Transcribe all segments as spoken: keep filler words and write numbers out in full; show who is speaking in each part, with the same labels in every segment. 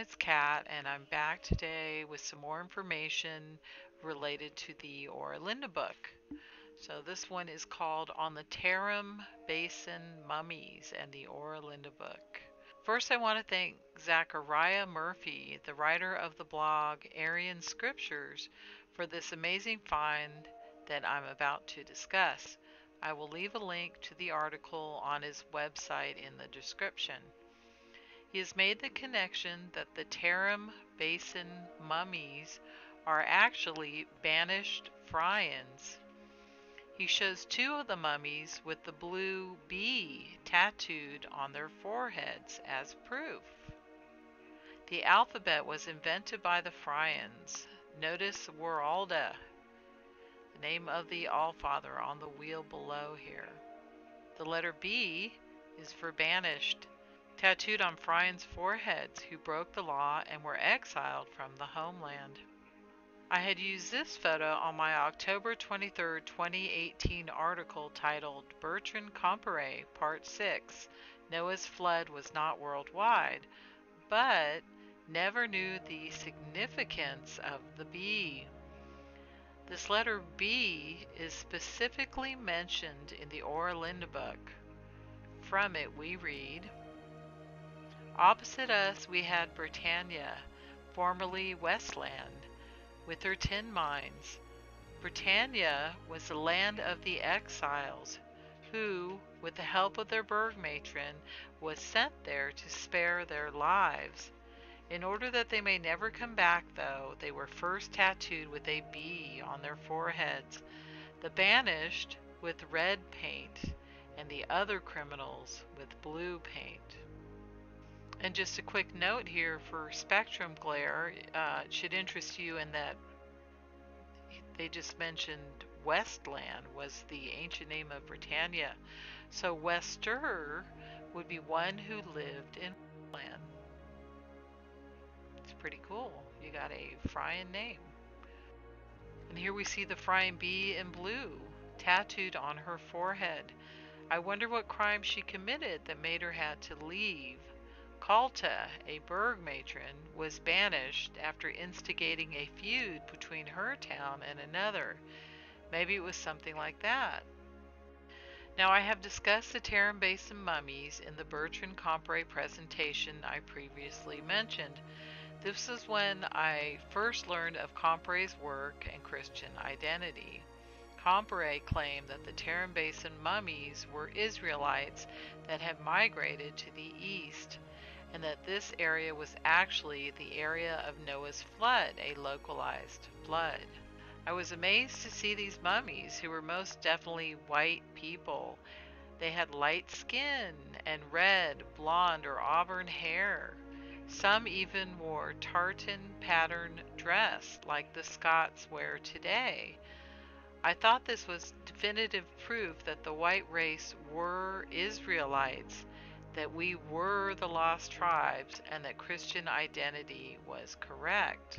Speaker 1: it's Kat, and I'm back today with some more information related to the Oera book. So this one is called On the Tarim Basin Mummies and the Oera book. First, I want to thank Zachariah Murphy, the writer of the blog Aryan Scriptures, for this amazing find that I'm about to discuss. I will leave a link to the article on his website in the description. He has made the connection that the Tarim Basin Mummies are actually banished Fryans. He shows two of the mummies with the blue bee tattooed on their foreheads as proof. The alphabet was invented by the Fryans. Notice Woralda, the name of the Allfather, on the wheel below here. The letter B is for banished, tattooed on Fryan's foreheads, who broke the law and were exiled from the homeland. I had used this photo on my October twenty-third, twenty eighteen article titled Bertrand Comparet, Part six, Noah's Flood Was Not Worldwide, but never knew the significance of the B. This letter B is specifically mentioned in the Oera book. From it we read, opposite us we had Britannia, formerly Westland, with her tin mines. Britannia was the land of the exiles, who, with the help of their burgmatron, was sent there to spare their lives. In order that they may never come back, though, they were first tattooed with a bee on their foreheads, the banished with red paint, and the other criminals with blue paint. And just a quick note here for spectrum glare, uh, it should interest you in that they just mentioned Westland was the ancient name of Britannia. So Wester would be one who lived in Westland. It's pretty cool. You got a Fryan name. And here we see the Fryan bee in blue, tattooed on her forehead. I wonder what crime she committed that made her have to leave. Kalta, a burg matron, was banished after instigating a feud between her town and another. Maybe it was something like that. Now, I have discussed the Tarim Basin Mummies in the Bertrand Comparet presentation I previously mentioned. This is when I first learned of Comparet's work and Christian identity. Comparet claimed that the Tarim Basin Mummies were Israelites that had migrated to the east, and that this area was actually the area of Noah's flood, a localized flood. I was amazed to see these mummies, who were most definitely white people. They had light skin and red, blonde, or auburn hair. Some even wore tartan pattern dress like the Scots wear today. I thought this was definitive proof that the white race were Israelites, that we were the lost tribes, and that Christian identity was correct.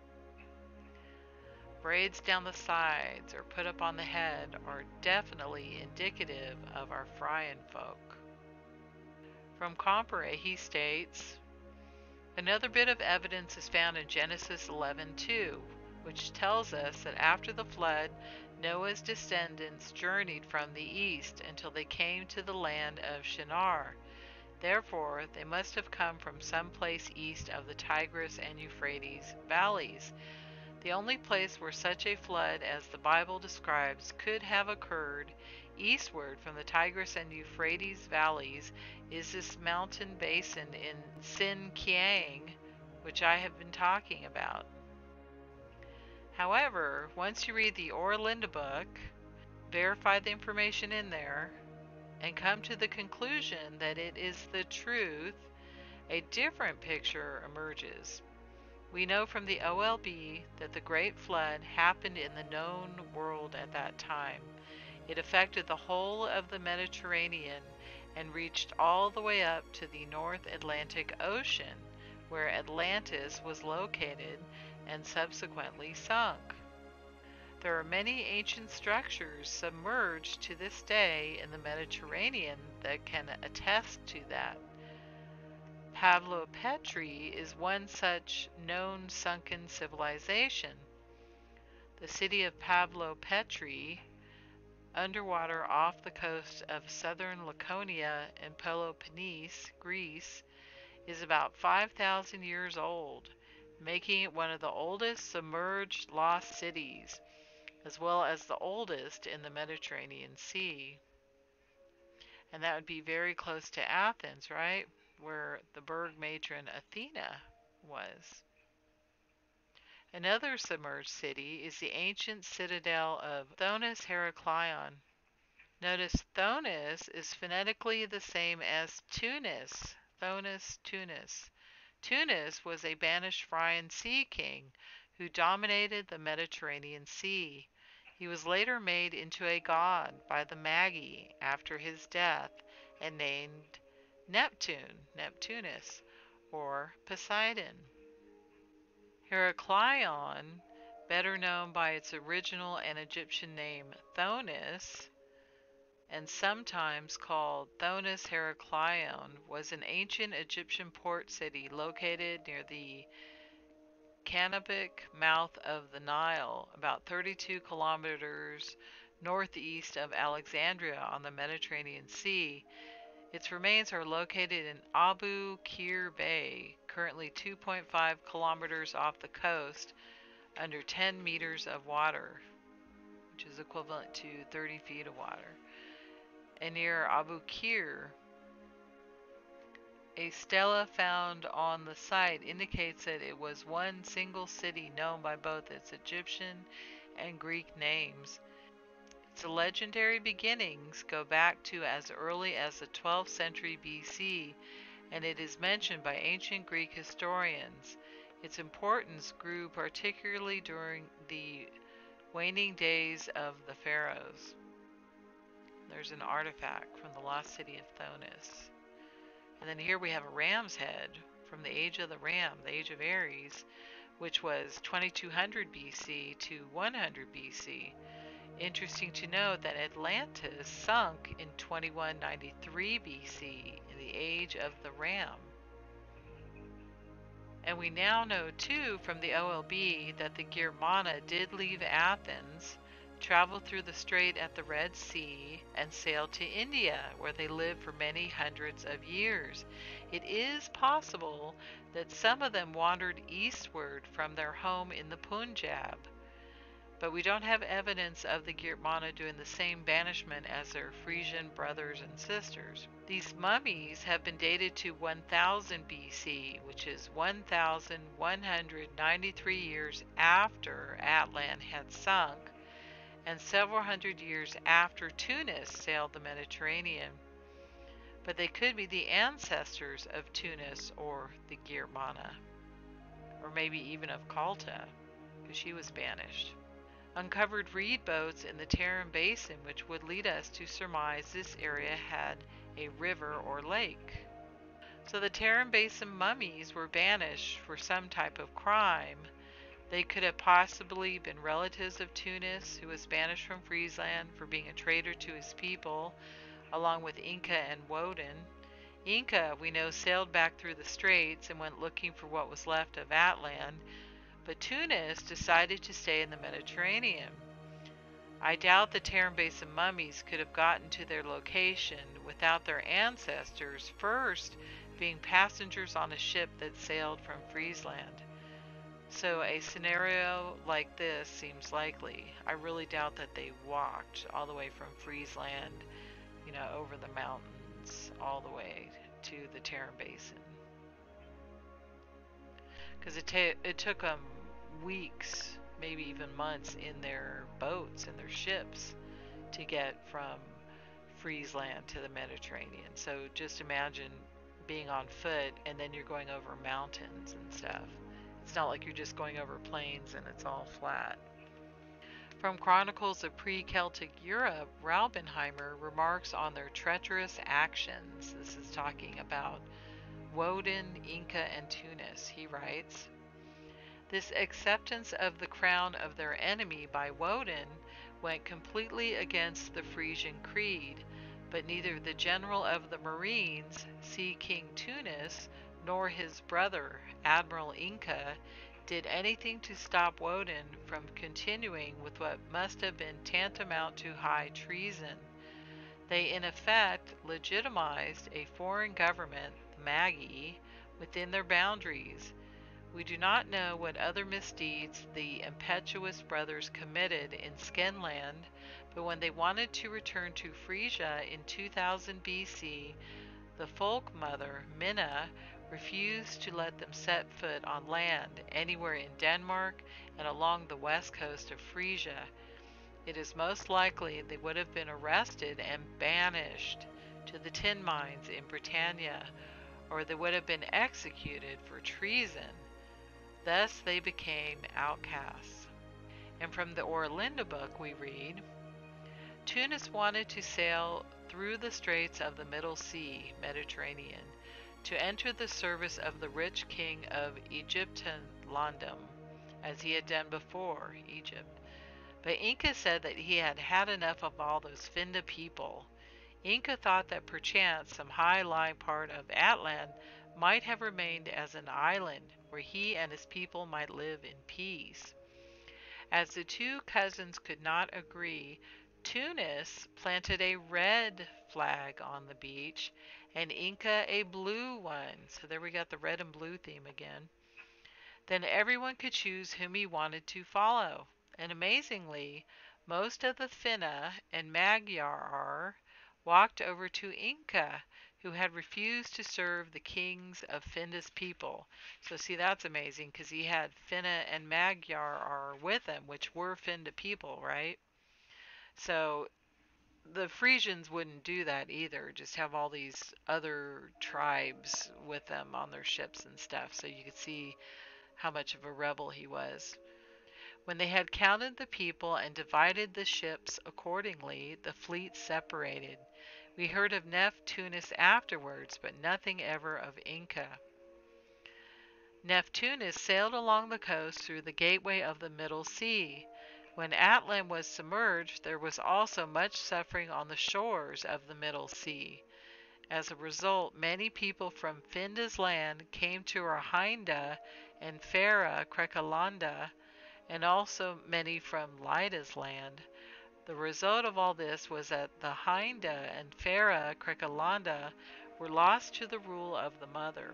Speaker 1: Braids down the sides or put up on the head are definitely indicative of our Fryan folk. From Comparet, he states, another bit of evidence is found in Genesis eleven two, which tells us that after the flood, Noah's descendants journeyed from the east until they came to the land of Shinar. Therefore, they must have come from some place east of the Tigris and Euphrates valleys. The only place where such a flood as the Bible describes could have occurred eastward from the Tigris and Euphrates valleys is this mountain basin in Xinjiang, which I have been talking about. However, once you read the Oera book, verify the information in there, and come to the conclusion that it is the truth, a different picture emerges. We know from the O L B that the Great Flood happened in the known world at that time. It affected the whole of the Mediterranean and reached all the way up to the North Atlantic Ocean, where Atlantis was located and subsequently sunk. There are many ancient structures submerged to this day in the Mediterranean that can attest to that. Pavlopetri is one such known sunken civilization. The city of Pavlopetri, underwater off the coast of southern Laconia in Peloponnese, Greece, is about five thousand years old, making it one of the oldest submerged lost cities, as well as the oldest in the Mediterranean Sea. And that would be very close to Athens, right? Where the Berg matron Athena was. Another submerged city is the ancient citadel of Thonis Heracleion. Notice Thonis is phonetically the same as Tunis. Thonis, Tunis. Tunis was a banished Fryan sea king who dominated the Mediterranean Sea. He was later made into a god by the Magi after his death and named Neptune, Neptunus, or Poseidon. Heracleion, better known by its original and Egyptian name Thonis, and sometimes called Thonis Heracleion, was an ancient Egyptian port city located near the Canopic mouth of the Nile, about thirty-two kilometers northeast of Alexandria on the Mediterranean Sea. Its remains are located in Abu Qir Bay, currently two point five kilometers off the coast, under ten meters of water, which is equivalent to thirty feet of water. And near Abu Qir, a stela found on the site indicates that it was one single city known by both its Egyptian and Greek names. Its legendary beginnings go back to as early as the twelfth century B C, and it is mentioned by ancient Greek historians. Its importance grew particularly during the waning days of the pharaohs. There's an artifact from the lost city of Thonis. And then here we have a ram's head from the age of the ram, the age of Aries, which was twenty-two hundred B C to one hundred B C. Interesting to note that Atlantis sunk in twenty-one ninety-three B C in the age of the ram. And we now know too from the O L B that the Girmana did leave Athens, traveled through the strait at the Red Sea, and sailed to India, where they lived for many hundreds of years. It is possible that some of them wandered eastward from their home in the Punjab, but we don't have evidence of the Girmana doing the same banishment as their Frisian brothers and sisters. These mummies have been dated to one thousand B C, which is one thousand one hundred ninety-three years after Atlan had sunk, and several hundred years after Tunis sailed the Mediterranean. But they could be the ancestors of Tunis or the Girmana, or maybe even of Kalta, because she was banished. Uncovered reed boats in the Tarim Basin, which would lead us to surmise this area had a river or lake. So the Tarim Basin mummies were banished for some type of crime. They could have possibly been relatives of Tunis, who was banished from Friesland for being a traitor to his people, along with Inca and Woden. Inca, we know, sailed back through the straits and went looking for what was left of Atlan, but Tunis decided to stay in the Mediterranean. I doubt the Tarim Basin mummies could have gotten to their location without their ancestors first being passengers on a ship that sailed from Friesland. So a scenario like this seems likely. I really doubt that they walked all the way from Friesland, you know, over the mountains, all the way to the Tarim Basin. Because it, ta- it took them weeks, maybe even months, in their boats and their ships to get from Friesland to the Mediterranean. So just imagine being on foot and then you're going over mountains and stuff. It's not like you're just going over plains and it's all flat. From Chronicles of Pre-Celtic Europe, Raubenheimer remarks on their treacherous actions. This is talking about Woden, Inca, and Tunis. He writes, "This acceptance of the crown of their enemy by Woden went completely against the Frisian creed, but neither the general of the Marines, Sea King Tunis, nor his brother, Admiral Inca, did anything to stop Woden from continuing with what must have been tantamount to high treason. They in effect legitimized a foreign government, the Magi, within their boundaries. We do not know what other misdeeds the impetuous brothers committed in Skenland, but when they wanted to return to Frisia in two thousand B C, the folk mother, Minna, refused to let them set foot on land anywhere in Denmark and along the west coast of Frisia. It is most likely they would have been arrested and banished to the tin mines in Britannia, or they would have been executed for treason. Thus they became outcasts. And from the Oera book we read, Tunis wanted to sail through the straits of the Middle Sea, Mediterranean, to enter the service of the rich king of Egyptlandum, as he had done before, Egypt. But Inca said that he had had enough of all those Finda people. Inca thought that perchance some high-lying part of Atlant might have remained as an island where he and his people might live in peace. As the two cousins could not agree, Tunis planted a red flag on the beach and Inca a blue one. So there we got the red and blue theme again. Then everyone could choose whom he wanted to follow. And amazingly, most of the Finna and Magyar walked over to Inca, who had refused to serve the kings of Finda's people. So see, that's amazing, because he had Finna and Magyar with him, which were Finda people, right? So the Frisians wouldn't do that either, just have all these other tribes with them on their ships and stuff. So you could see how much of a rebel he was. When they had counted the people and divided the ships accordingly, the fleet separated. We heard of Neptunus afterwards, but nothing ever of Inca. Neptunus sailed along the coast through the gateway of the Middle Sea. When Atlant was submerged, there was also much suffering on the shores of the Middle Sea. As a result, many people from Finda's land came to Rahinda and Fera Krekalanda, and also many from Lida's land. The result of all this was that the Hinda and Fera Krekalanda were lost to the rule of the mother.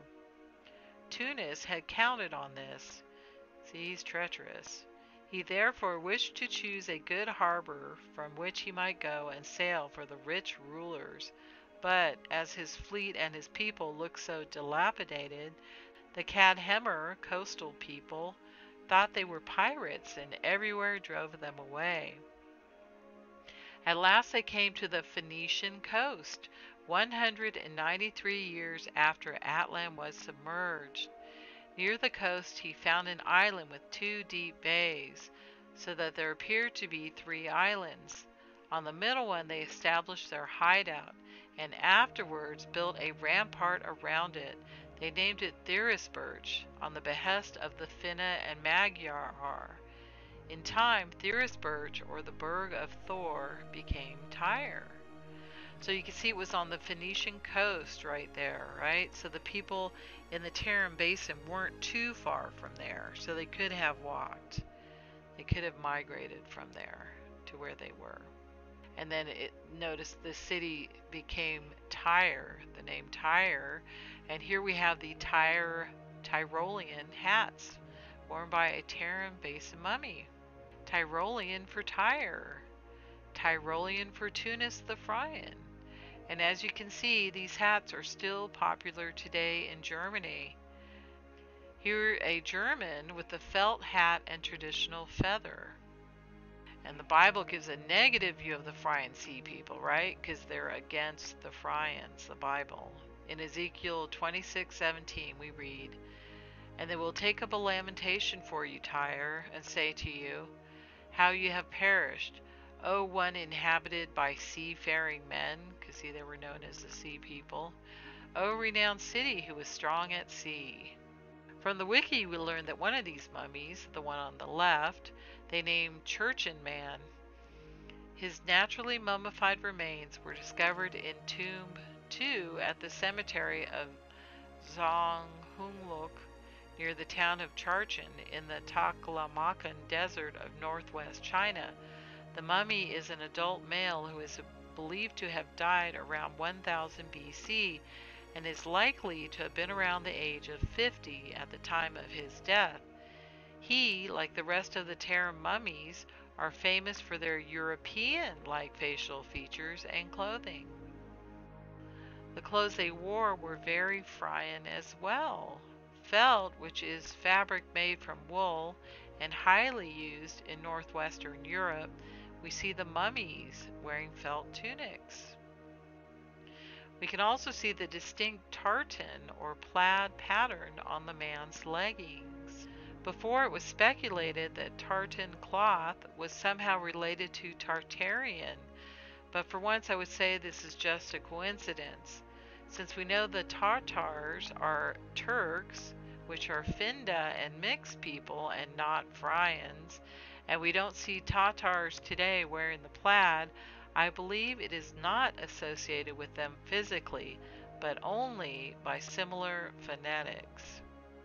Speaker 1: Tunis had counted on this. See, he's treacherous. He therefore wished to choose a good harbor from which he might go and sail for the rich rulers. But as his fleet and his people looked so dilapidated, the Cadhemer coastal people thought they were pirates and everywhere drove them away. At last they came to the Phoenician coast, one hundred ninety-three years after Atlant was submerged. Near the coast he found an island with two deep bays, so that there appeared to be three islands. On the middle one they established their hideout, and afterwards built a rampart around it. They named it Therisberg, on the behest of the Finna and Magyar. In time, Therisberg, or the Burg of Thor, became Tyre. So you can see it was on the Phoenician coast right there, right? So the people in the Tarim Basin weren't too far from there, so they could have walked. They could have migrated from there to where they were. And then it notice the city became Tyre, the name Tyre, and here we have the Tyre Tyrolean hats worn by a Tarim Basin mummy. Tyrolean for Tyre, Tyrolean for Tunis the Fryan. And as you can see, these hats are still popular today in Germany. Here a German with a felt hat and traditional feather. And the Bible gives a negative view of the Fryan Sea people, right? Because they're against the Fryans, the Bible. In Ezekiel twenty-six seventeen we read, "And they will take up a lamentation for you, Tyre, and say to you, how you have perished, O one inhabited by seafaring men," because see, they were known as the sea people, "O renowned city who was strong at sea." From the wiki we learned that one of these mummies, the one on the left, they named Churchin Man. His naturally mummified remains were discovered in Tomb two at the cemetery of Zong Hungluk near the town of Charchin in the Taklamakan Desert of northwest China. The mummy is an adult male who is believed to have died around one thousand B C and is likely to have been around the age of fifty at the time of his death. He, like the rest of the Tarim mummies, are famous for their European-like facial features and clothing. The clothes they wore were very Fryan as well. Felt, which is fabric made from wool and highly used in northwestern Europe, we see the mummies wearing felt tunics. We can also see the distinct tartan or plaid pattern on the man's leggings. Before, it was speculated that tartan cloth was somehow related to Tartarian, but for once I would say this is just a coincidence, since we know the Tartars are Turks, which are Finda and mixed people and not Fryans, and we don't see Tatars today wearing the plaid. I believe it is not associated with them physically, but only by similar phonetics.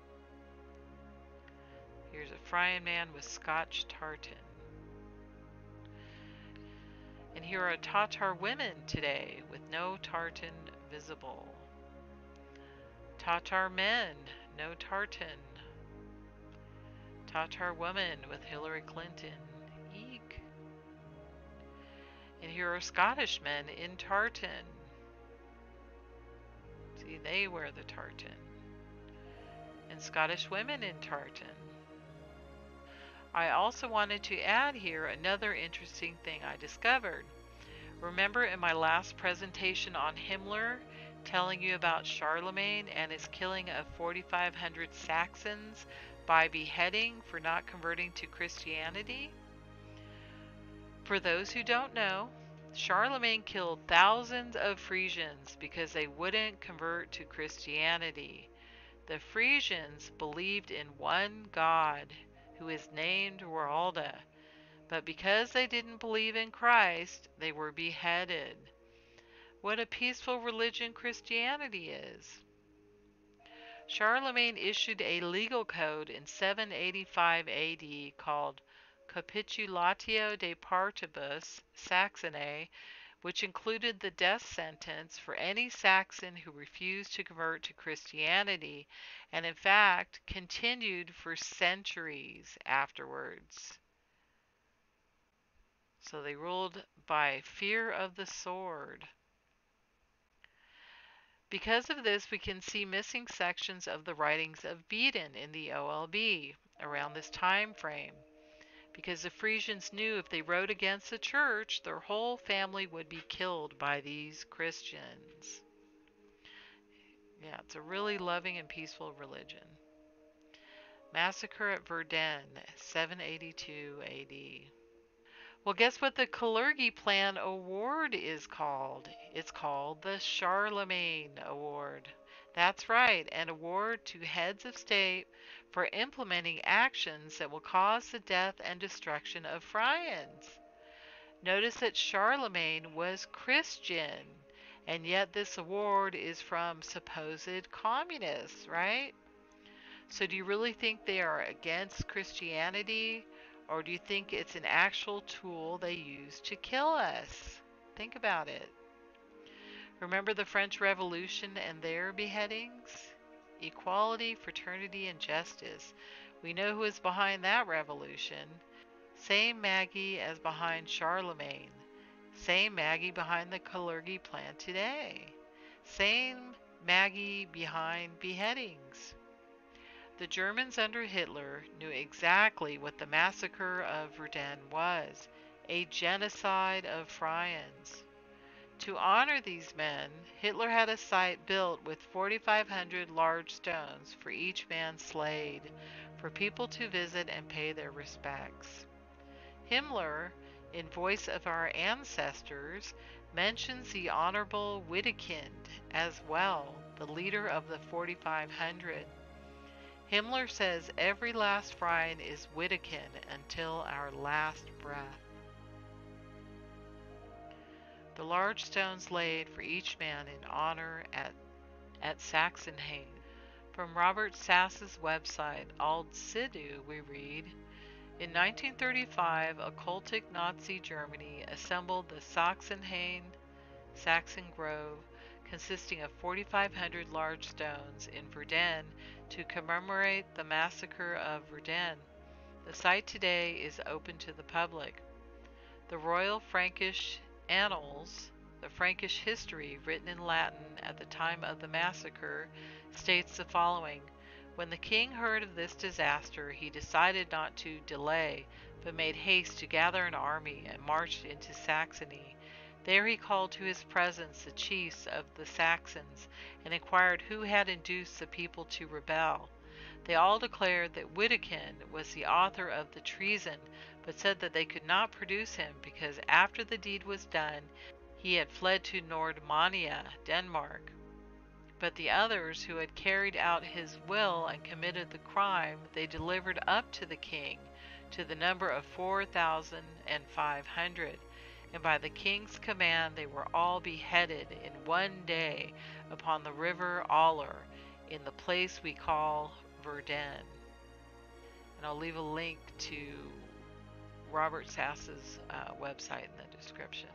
Speaker 1: Here's a Fryan man with Scotch tartan. And here are Tatar women today with no tartan visible. Tatar men, no tartan. Tatar woman with Hillary Clinton. Eek. And here are Scottish men in tartan. See, they wear the tartan. And Scottish women in tartan. I also wanted to add here another interesting thing I discovered. Remember in my last presentation on Himmler, telling you about Charlemagne and his killing of forty-five hundred Saxons by beheading for not converting to Christianity? For those who don't know, Charlemagne killed thousands of Frisians because they wouldn't convert to Christianity. The Frisians believed in one God, who is named Roalda, but because they didn't believe in Christ, they were beheaded. What a peaceful religion Christianity is. Charlemagne issued a legal code in seven eighty-five A D called Capitulatio de Partibus Saxonae, which included the death sentence for any Saxon who refused to convert to Christianity, and in fact continued for centuries afterwards. So they ruled by fear of the sword. Because of this, we can see missing sections of the writings of Beden in the O L B around this time frame, because the Frisians knew if they wrote against the church, their whole family would be killed by these Christians. Yeah, it's a really loving and peaceful religion. Massacre at Verdun, seven eighty-two A D. Well, guess what the Kalergi Plan Award is called? It's called the Charlemagne Award. That's right, an award to heads of state for implementing actions that will cause the death and destruction of Fryans. Notice that Charlemagne was Christian, and yet this award is from supposed communists, right? So do you really think they are against Christianity, or do you think it's an actual tool they use to kill us? Think about it. Remember the French Revolution and their beheadings? Equality, fraternity, and justice. We know who is behind that revolution. Same Maggie as behind Charlemagne. Same Maggie behind the Kalergi Plan today. Same Maggie behind beheadings. The Germans under Hitler knew exactly what the massacre of Verdun was, a genocide of Fryans. To honor these men, Hitler had a site built with forty-five hundred large stones for each man slayed, for people to visit and pay their respects. Himmler, in Voice of Our Ancestors, mentions the Honorable Wittekind as well, the leader of the forty-five hundred. Himmler says every last Fryan is Wittekind until our last breath. The large stones laid for each man in honor at, at Sachsenhain. From Robert Sass's website, Ald Sidhu, we read, in nineteen thirty-five, a cultic Nazi Germany assembled the Sachsenhain, Saxon Grove, consisting of forty-five hundred large stones in Verdun to commemorate the massacre of Verdun. The site today is open to the public. The Royal Frankish Annals, the Frankish history written in Latin at the time of the massacre, states the following. When the king heard of this disaster, he decided not to delay, but made haste to gather an army and marched into Saxony. There he called to his presence the chiefs of the Saxons and inquired who had induced the people to rebel. They all declared that Wittikind was the author of the treason, but said that they could not produce him because after the deed was done, he had fled to Nordmania, Denmark. But the others who had carried out his will and committed the crime, they delivered up to the king, to the number of four thousand and five hundred, and by the king's command they were all beheaded in one day upon the river Aller, in the place we call Verdun. And I'll leave a link to Robert Sass's uh, website in the description.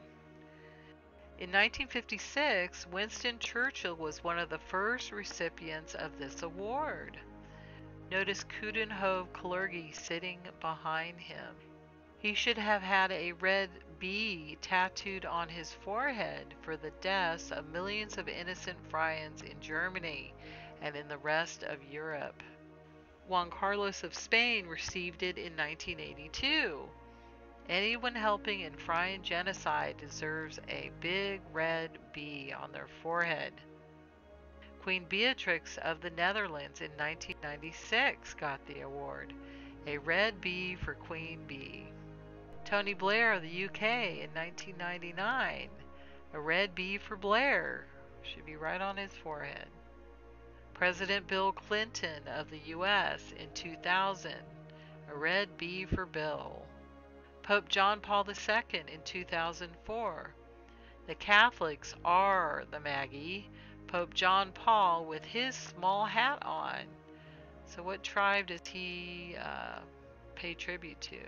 Speaker 1: In nineteen fifty-six, Winston Churchill was one of the first recipients of this award. Notice Coudenhove Kalergi sitting behind him. He should have had a red B tattooed on his forehead for the deaths of millions of innocent Fryans in Germany and in the rest of Europe. Juan Carlos of Spain received it in nineteen eighty-two. Anyone helping in Fryan genocide deserves a big red B on their forehead. Queen Beatrix of the Netherlands in nineteen ninety-six got the award, a red B for Queen Bee. Tony Blair of the U K in nineteen ninety-nine, a red B for Blair, should be right on his forehead. President Bill Clinton of the U S in two thousand, a red B for Bill. Pope John Paul the Second in two thousand four. The Catholics are the Maggie, Pope John Paul with his small hat on. So what tribe does he uh, pay tribute to?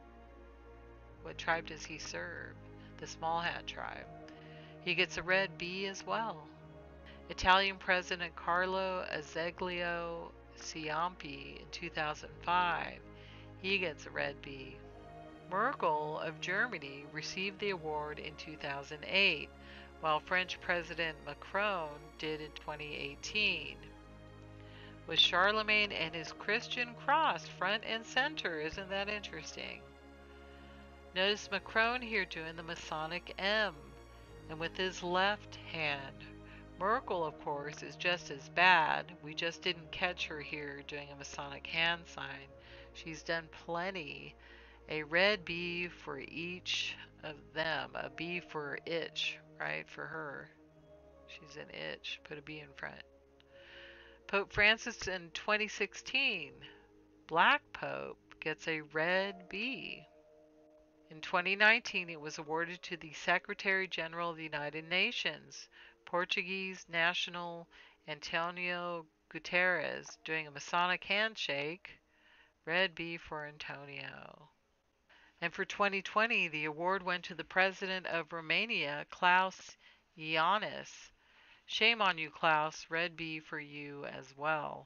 Speaker 1: What tribe does he serve? The small hat tribe. He gets a red B as well. Italian President Carlo Azeglio Ciampi in two thousand five. He gets a red B. Merkel of Germany received the award in two thousand eight, while French President Macron did in twenty eighteen. With Charlemagne and his Christian cross front and center, isn't that interesting? Notice Macron here doing the Masonic M, and with his left hand. Merkel, of course, is just as bad. We just didn't catch her here doing a Masonic hand sign. She's done plenty. A red B for each of them. A B for itch, right, for her. She's an itch. Put a B in front. Pope Francis in twenty sixteen. Black Pope gets a red B. In twenty nineteen, it was awarded to the Secretary General of the United Nations, Portuguese national Antonio Guterres, doing a Masonic handshake. Red B for Antonio. And for twenty twenty, the award went to the President of Romania, Klaus Iohannis. Shame on you, Klaus. Red B for you as well.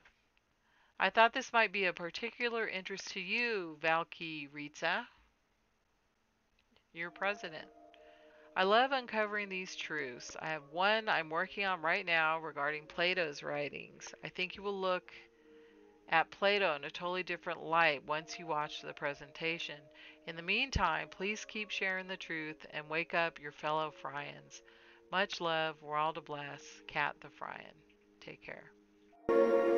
Speaker 1: I thought this might be of particular interest to you, Valky Ritza, your president. I love uncovering these truths. I have one I'm working on right now regarding Plato's writings. I think you will look at Plato in a totally different light once you watch the presentation. In the meantime, please keep sharing the truth and wake up your fellow Fryans. Much love, we're all to bless. Cat the Fryan. Take care.